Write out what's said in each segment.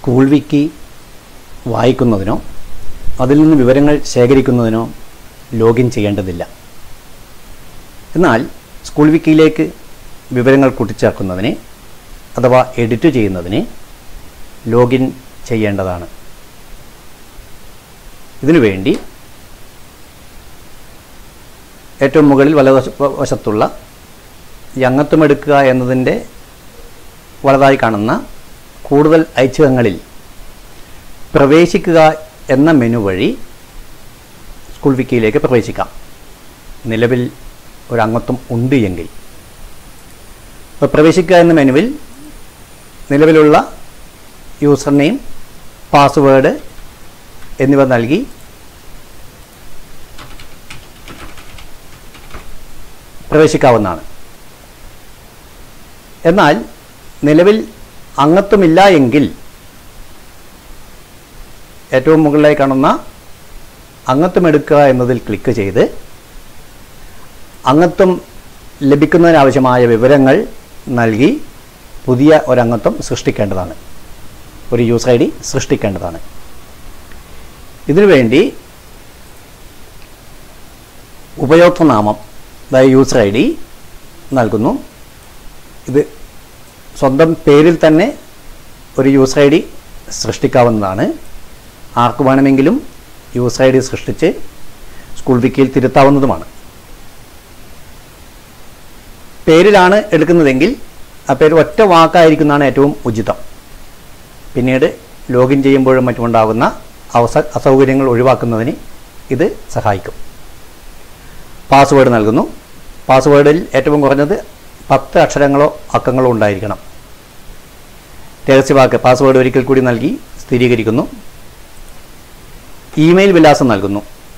School വിക്കി വായിക്കുന്നതിനോ അതിൽ നിന്ന് വിവരങ്ങൾ ശേഖരിക്കുന്നതിനോ ലോഗിൻ ചെയ്യേണ്ടതില്ല. എന്നാൽ സ്കൂൾ വിക്കിയിലേക്ക് വിവരങ്ങൾ കൂട്ടിച്ചേർക്കുന്നതിന് അഥവാ എഡിറ്റ് ചെയ്യുന്നതിന് ലോഗിൻ ചെയ്യേണ്ടതാണ്. ഇതിനുവേണ്ടി ഏറ്റവും മുകളിൽ വലതുവശത്തുള്ള ഈ അംഗത്വമെടുക്കുക എന്നതിൻ്റെ വലതായി കാണുന്ന കൂടുതൽ ഐച്ഛികങ്ങളിൽ പ്രവേശിക്കുക എന്ന മെനു വഴി സ്കൂൾ വിക്കിയിലേക്ക് പ്രവേശിക്കാം. നിലവിൽ ഒരു അംഗത്വം ഉണ്ട് എങ്കിൽ അപ്പോൾ പ്രവേശിക്കുക എന്ന മെനുവിൽ നിലവിലുള്ള യൂസർ നെയിം, പാസ്വേഡ് എന്നിവ നൽകി പ്രവേശിക്കാവുന്നതാണ്. എന്നാൽ നിലവിൽ അംഗത്വമില്ല എങ്കിൽ ഏറ്റവും മുകളിലായി കാണുന്ന അംഗത്വമെടുക്കുക എന്നതിൽ ക്ലിക്ക് ചെയ്ത് അംഗത്വം ലഭിക്കുന്നതിനാവശ്യമായ വിവരങ്ങൾ നൽകി പുതിയ ഒരംഗത്വം സൃഷ്ടിക്കേണ്ടതാണ്, ഒരു യൂസർ ഐ ഡി സൃഷ്ടിക്കേണ്ടതാണ്. ഇതിനുവേണ്ടി ഉപയോക്തൃനാമം അതായത് യൂസർ ഐ ഡി നൽകുന്നു. ഇത് സ്വന്തം പേരിൽ തന്നെ ഒരു യൂസർ ഐ ഡി സൃഷ്ടിക്കാവുന്നതാണ്. ആർക്ക് വേണമെങ്കിലും യൂസർ ഐ ഡി സൃഷ്ടിച്ച് സ്കൂൾ വിക്കിയിൽ തിരുത്താവുന്നതുമാണ്. പേരിലാണ് എടുക്കുന്നതെങ്കിൽ ആ പേര് ഒറ്റ വാക്കായിരിക്കുന്നതാണ് ഏറ്റവും ഉചിതം. പിന്നീട് ലോഗിൻ ചെയ്യുമ്പോഴും മറ്റുമുണ്ടാകുന്ന അസൗകര്യങ്ങൾ ഒഴിവാക്കുന്നതിന് ഇത് സഹായിക്കും. പാസ്വേഡ് നൽകുന്നു. പാസ്വേഡിൽ ഏറ്റവും കുറഞ്ഞത് 10 അക്ഷരങ്ങളോ അക്കങ്ങളോ ഉണ്ടായിരിക്കണം. രഹസ്യവാക്ക് പാസ്വേഡ് ഒരിക്കൽ കൂടി നൽകി സ്ഥിരീകരിക്കുന്നു. ഇമെയിൽ വിലാസം നൽകുന്നു.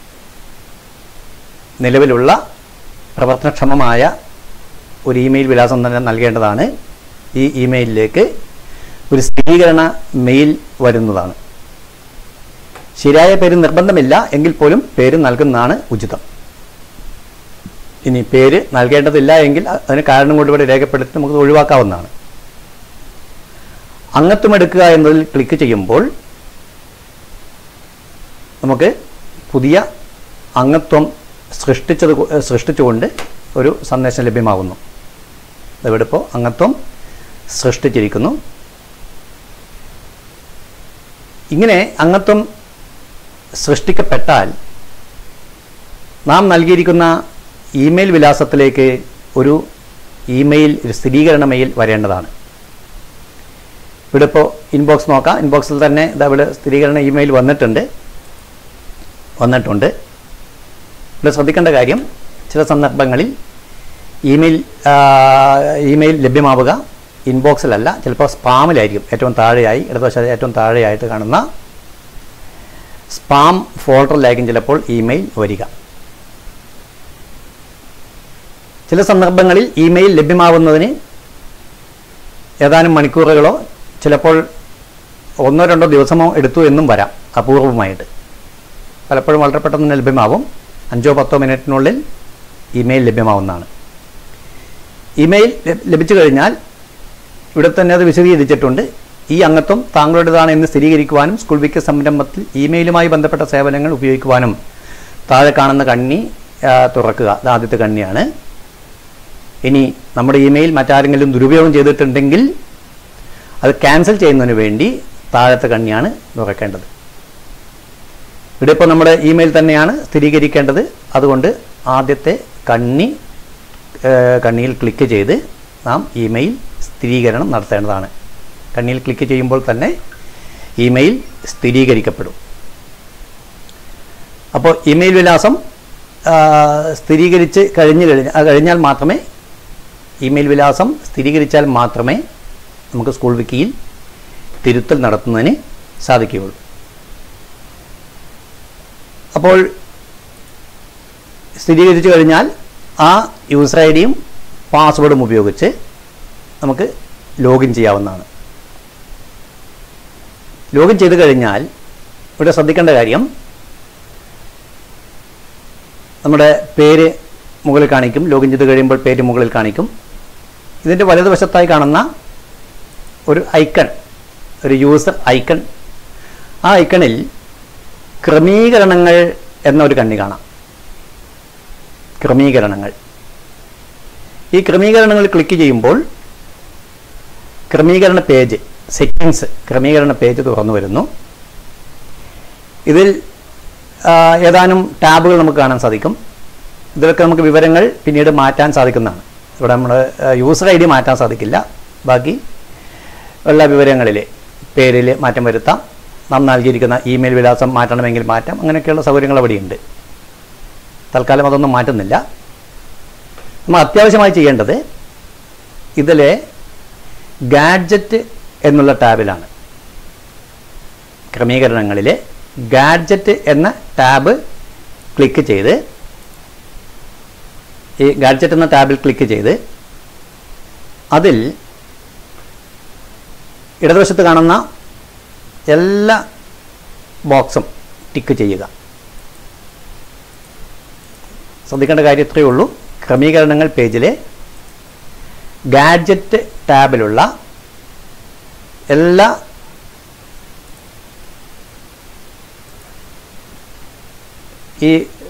നിലവിലുള്ള പ്രവർത്തനക്ഷമമായ ഒരു ഇമെയിൽ വിലാസം തന്നെ നൽകേണ്ടതാണ്. ഈ ഇമെയിലിലേക്ക് ഒരു സ്ഥിരീകരണ മെയിൽ വരുന്നതാണ്. ശരിയായ പേര് നിർബന്ധമില്ല എങ്കിൽ പോലും പേര് നൽകുന്നതാണ് ഉചിതം. ഇനി പേര് നൽകേണ്ടതില്ല എങ്കിൽ അതിന് കാരണം കൊണ്ട് ഇവിടെ രേഖപ്പെടുത്തി നമുക്ക് ഒഴിവാക്കാവുന്നതാണ്. അംഗത്വമെടുക്കുക എന്നതിൽ ക്ലിക്ക് ചെയ്യുമ്പോൾ നമുക്ക് പുതിയ അംഗത്വം സൃഷ്ടിച്ചുകൊണ്ട് ഒരു സന്ദേശം ലഭ്യമാകുന്നു. ഇവിടെ ഇപ്പോൾ അംഗത്വം സൃഷ്ടിച്ചിരിക്കുന്നു. ഇങ്ങനെ അംഗത്വം സൃഷ്ടിക്കപ്പെട്ടാൽ നാം നൽകിയിരിക്കുന്ന ഇമെയിൽ വിലാസത്തിലേക്ക് ഒരു സ്ഥിരീകരണ മെയിൽ വരേണ്ടതാണ്. ഇവിടെ ഇപ്പോൾ ഇൻബോക്സ് നോക്കാം. ഇൻബോക്സിൽ തന്നെ ഇവിടെ സ്ഥിരീകരണ ഇമെയിൽ വന്നിട്ടുണ്ട്. ഇവിടെ ശ്രദ്ധിക്കേണ്ട കാര്യം, ചില സന്ദർഭങ്ങളിൽ ഇമെയിൽ ലഭ്യമാവുക ഇൻബോക്സിലല്ല, ചിലപ്പോൾ സ്പാമിലായിരിക്കും. ഏറ്റവും താഴെയായി ഇടതുവശത്ത് ഏറ്റവും താഴെയായിട്ട് കാണുന്ന സ്പാം ഫോൾഡറിലായിരിക്കും ചിലപ്പോൾ ഇമെയിൽ വരിക. ചില സന്ദർഭങ്ങളിൽ ഇമെയിൽ ലഭ്യമാവുന്നതിന് ഏതാനും മണിക്കൂറുകളോ ചിലപ്പോൾ 1-2 ദിവസമോ എടുത്തു എന്നും വരാം. അപൂർവമായിട്ട് പലപ്പോഴും വളരെ പെട്ടെന്ന് തന്നെ ലഭ്യമാവും. 5-10 മിനിറ്റിനുള്ളിൽ ഇമെയിൽ ലഭ്യമാവുന്നതാണ്. ഇമെയിൽ ലഭിച്ചു കഴിഞ്ഞാൽ ഇവിടെ തന്നെ അത് വിശദീകരിച്ചിട്ടുണ്ട്. ഈ അംഗത്വം താങ്കളുടേതാണ് എന്ന് സ്ഥിരീകരിക്കുവാനും സ്കൂൾ വിക്കി സംരംഭത്തിൽ ഇമെയിലുമായി ബന്ധപ്പെട്ട സേവനങ്ങൾ ഉപയോഗിക്കുവാനും താഴെ കാണുന്ന കണ്ണി തുറക്കുക. അത് ആദ്യത്തെ കണ്ണിയാണ്. ഇനി നമ്മുടെ ഇമെയിൽ മറ്റാരെങ്കിലും ദുരുപയോഗം ചെയ്തിട്ടുണ്ടെങ്കിൽ അത് ക്യാൻസൽ ചെയ്യുന്നതിന് വേണ്ടി താഴത്തെ കണ്ണിയാണ് തുറക്കേണ്ടത്. ഇവിടെ ഇപ്പോൾ നമ്മുടെ ഇമെയിൽ തന്നെയാണ് സ്ഥിരീകരിക്കേണ്ടത്. അതുകൊണ്ട് ആദ്യത്തെ കണ്ണിയിൽ ക്ലിക്ക് ചെയ്ത് നാം ഇമെയിൽ സ്ഥിരീകരണം നടത്തേണ്ടതാണ്. കണ്ണിയിൽ ക്ലിക്ക് ചെയ്യുമ്പോൾ തന്നെ ഇമെയിൽ സ്ഥിരീകരിക്കപ്പെടും. അപ്പോൾ ഇമെയിൽ വിലാസം കഴിഞ്ഞാൽ മാത്രമേ ഇമെയിൽ വിലാസം സ്ഥിരീകരിച്ചാൽ മാത്രമേ നമുക്ക് സ്കൂൾ വിക്കിയിൽ തിരുത്തൽ നടത്തുന്നതിന് സാധിക്കുകയുള്ളൂ. അപ്പോൾ സ്ഥിരീകരിച്ചു കഴിഞ്ഞാൽ ആ യൂസർ ഐ ഡിയും പാസ്വേഡും ഉപയോഗിച്ച് നമുക്ക് ലോഗിൻ ചെയ്യാവുന്നതാണ്. ലോഗിൻ ചെയ്ത് കഴിഞ്ഞാൽ ഇവിടെ ശ്രദ്ധിക്കേണ്ട കാര്യം, നമ്മുടെ പേര് മുകളിൽ കാണിക്കും. ലോഗിൻ ചെയ്ത് കഴിയുമ്പോൾ പേര് മുകളിൽ കാണിക്കും. ഇതിൻ്റെ വലതുവശത്തായി കാണുന്ന ഒരു ഐക്കൺ, ഒരു യൂസർ ഐക്കൺ. ആ ഐക്കണിൽ ക്രമീകരണങ്ങൾ എന്നൊരു കണ്ണി കാണാം. ക്രമീകരണങ്ങൾ. ഈ ക്രമീകരണങ്ങൾ ക്ലിക്ക് ചെയ്യുമ്പോൾ ക്രമീകരണ പേജ്, സെറ്റിങ്സ് ക്രമീകരണ പേജ് തുറന്നു വരുന്നു. ഇതിൽ ഏതാനും ടാബുകൾ നമുക്ക് കാണാൻ സാധിക്കും. ഇതിലൊക്കെ നമുക്ക് വിവരങ്ങൾ പിന്നീട് മാറ്റാൻ സാധിക്കുന്നതാണ്. ഇവിടെ നമ്മൾ യൂസർ ഐ ഡി മാറ്റാൻ സാധിക്കില്ല. ബാക്കി എല്ലാ വിവരങ്ങളിൽ പേരിൽ മാറ്റം വരുത്താം. നാം നൽകിയിരിക്കുന്ന ഇമെയിൽ വിലാസം മാറ്റണമെങ്കിൽ മാറ്റാം. അങ്ങനെയൊക്കെയുള്ള സൗകര്യങ്ങൾ അവിടെയുണ്ട്. തൽക്കാലം അതൊന്നും മാറ്റുന്നില്ല. നമ്മൾ അത്യാവശ്യമായി ചെയ്യേണ്ടത് ഇതിലെ ഗാഡ്ജറ്റ് എന്നുള്ള ടാബിലാണ്. ക്രമീകരണങ്ങളിലെ ഗാഡ്ജറ്റ് എന്ന ടാബ് ക്ലിക്ക് ചെയ്ത്, ഈ ഗാഡ്ജറ്റ് എന്ന ടാബിൽ ക്ലിക്ക് ചെയ്ത് അതിൽ ഇടതുവശത്ത് കാണുന്ന എല്ലാ ബോക്സും ടിക്ക് ചെയ്യുക. ശ്രദ്ധിക്കേണ്ട കാര്യം ഇത്രയേ ഉള്ളൂ. ക്രമീകരണങ്ങൾ പേജിലെ ഗാഡ്ജറ്റ് ടാബിലുള്ള എല്ലാ ഈ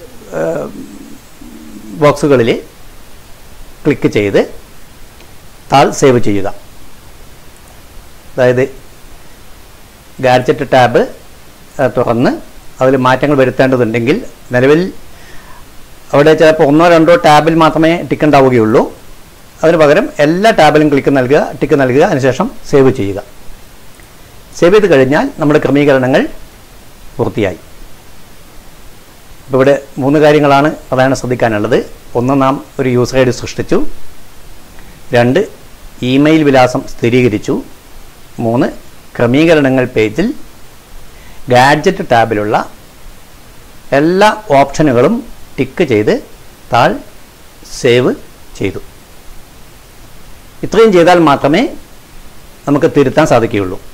ബോക്സുകളിൽ ക്ലിക്ക് ചെയ്ത് താൾ സേവ് ചെയ്യുക. അതായത് ഗാഡ്ജറ്റ് ടാബ് തുറന്ന് അതിൽ മാറ്റങ്ങൾ വരുത്തേണ്ടതുണ്ടെങ്കിൽ, നിലവിൽ അവിടെ ചിലപ്പോൾ 1-2 ടാബിൽ മാത്രമേ ടിക്ക് ഉണ്ടാവുകയുള്ളൂ. അതിന് പകരം എല്ലാ ടാബിലും ടിക്ക് നൽകുക. അതിനുശേഷം സേവ് ചെയ്യുക. സേവ് ചെയ്ത് കഴിഞ്ഞാൽ നമ്മുടെ ക്രമീകരണങ്ങൾ പൂർത്തിയായി. ഇപ്പോൾ ഇവിടെ 3 കാര്യങ്ങളാണ് പ്രധാനം ശ്രദ്ധിക്കാനുള്ളത്. 1, നാം ഒരു യൂസർ ഐ ഡി സൃഷ്ടിച്ചു. 2, ഇമെയിൽ വിലാസം സ്ഥിരീകരിച്ചു. 3, ക്രമീകരണങ്ങൾ പേജിൽ ഗാഡ്ജറ്റ് ടാബിലുള്ള എല്ലാ ഓപ്ഷനുകളും ടിക്ക് ചെയ്ത് താൾ സേവ് ചെയ്തു. ഇത്രയും ചെയ്താൽ മാത്രമേ നമുക്ക് തിരുത്താൻ സാധിക്കുകയുള്ളൂ.